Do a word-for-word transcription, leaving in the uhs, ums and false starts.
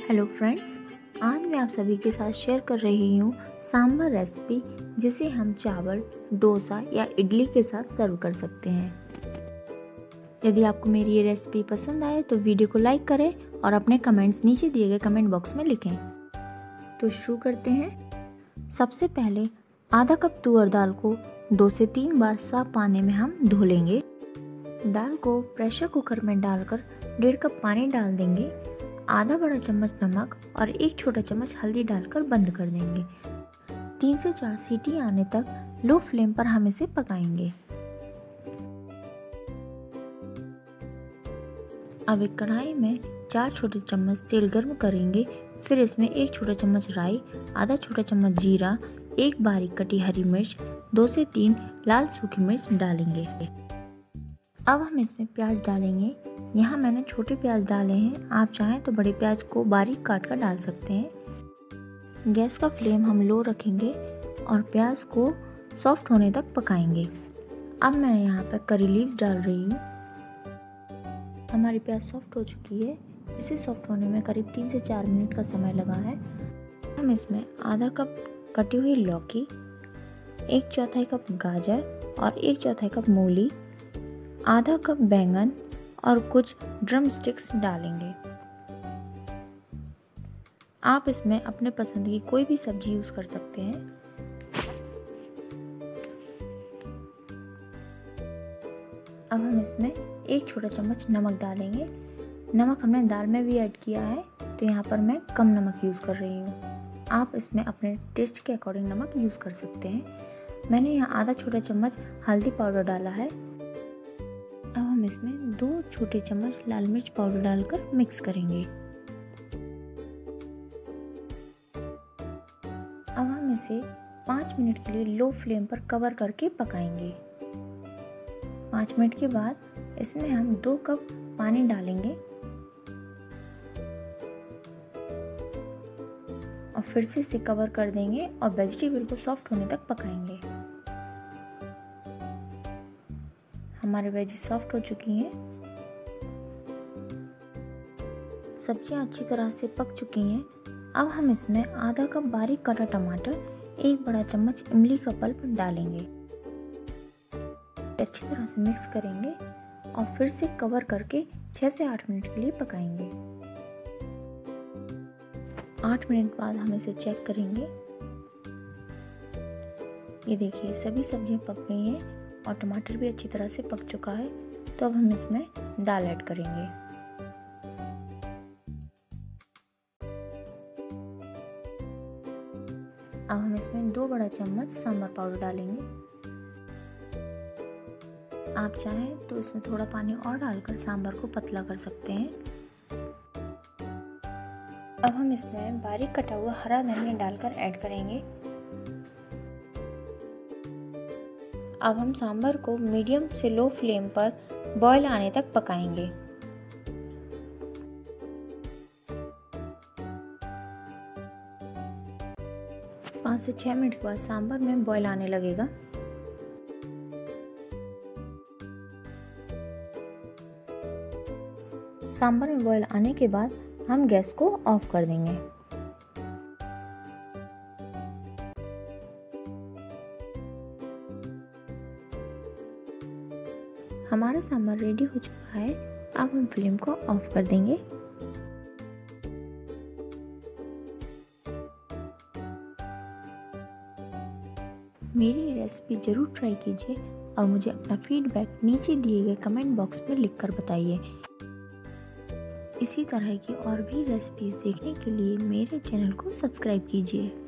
Hello friends, आज मैं आप सभी के साथ शेयर कर रही हूँ सांभर रेसिपी, जिसे हम चावल, डोसा या इडली के साथ सर्व कर सकते हैं। यदि आपको मेरी ये रेसिपी पसंद आए तो वीडियो को लाइक करें और अपने कमेंट्स नीचे दिए गए कमेंट बॉक्स में लिखें। तो शुरू करते हैं। सबसे पहले आधा कप तुअर दाल को दो से तीन बार साफ पानी में हम धो लेंगे। दाल को प्रेशर कुकर में डालकर डेढ़ कप पानी डाल देंगे। आधा बड़ा चम्मच नमक और एक छोटा चम्मच हल्दी डालकर बंद कर देंगे। तीन से चार सीटी आने तक लो फ्लेम पर हम इसे पकाएंगे। अब एक कढ़ाई में चार छोटे चम्मच तेल गर्म करेंगे। फिर इसमें एक छोटा चम्मच राई, आधा छोटा चम्मच जीरा, एक बारीक कटी हरी मिर्च, दो से तीन लाल सूखी मिर्च डालेंगे। अब हम इसमें प्याज डालेंगे। यहाँ मैंने छोटे प्याज डाले हैं, आप चाहें तो बड़े प्याज को बारीक काट कर डाल सकते हैं। गैस का फ्लेम हम लो रखेंगे और प्याज को सॉफ्ट होने तक पकाएंगे। अब मैं यहाँ पर करी लीव्स डाल रही हूँ। हमारी प्याज सॉफ्ट हो चुकी है। इसे सॉफ्ट होने में करीब तीन से चार मिनट का समय लगा है। हम इसमें आधा कप कटी हुई लौकी, एक चौथाई कप गाजर और एक चौथाई कप मूली, आधा कप बैंगन और कुछ ड्रम स्टिक्स डालेंगे। आप इसमें अपने पसंद की कोई भी सब्जी यूज कर सकते हैं। अब हम इसमें एक छोटा चम्मच नमक डालेंगे। नमक हमने दाल में भी ऐड किया है, तो यहाँ पर मैं कम नमक यूज कर रही हूँ। आप इसमें अपने टेस्ट के अकॉर्डिंग नमक यूज कर सकते हैं। मैंने यहाँ आधा छोटा चम्मच हल्दी पाउडर डाला है। अब हम इसमें दो छोटे चम्मच लाल मिर्च पाउडर डालकर मिक्स करेंगे। अब हम इसे पाँच मिनट के लिए लो फ्लेम पर कवर करके पकाएंगे। पाँच मिनट के बाद इसमें हम दो कप पानी डालेंगे और फिर से इसे कवर कर देंगे और वेजिटेबल को सॉफ्ट होने तक पकाएंगे। हमारे वेजी सॉफ्ट हो चुकी हैं। सब्जियां अच्छी तरह से पक चुकी हैं। अब हम इसमें आधा कप बारीक कटा टमाटर, एक बड़ा चम्मच इमली का पल्प डालेंगे। अच्छी तरह से मिक्स करेंगे और फिर से कवर करके छह से आठ मिनट के लिए पकाएंगे। आठ मिनट बाद हम इसे चेक करेंगे। ये देखिए, सभी सब्जियां पक गई हैं और टमाटर भी अच्छी तरह से पक चुका है। तो अब हम इसमें दाल ऐड करेंगे। अब हम इसमें दो बड़ा चम्मच सांभर पाउडर डालेंगे। आप चाहें तो इसमें थोड़ा पानी और डालकर सांभर को पतला कर सकते हैं। अब हम इसमें बारीक कटा हुआ हरा धनिया डालकर ऐड करेंगे। अब हम सांभर को मीडियम से लो फ्लेम पर बॉयल आने तक पकाएंगे। पाँच से छह मिनट के बाद सांभर में बॉयल आने लगेगा। सांभर में बॉयल आने के बाद हम गैस को ऑफ कर देंगे। हमारा सांभर रेडी हो चुका है। अब हम फ्लेम को ऑफ कर देंगे। मेरी रेसिपी जरूर ट्राई कीजिए और मुझे अपना फीडबैक नीचे दिए गए कमेंट बॉक्स में लिखकर बताइए। इसी तरह की और भी रेसिपीज देखने के लिए मेरे चैनल को सब्सक्राइब कीजिए।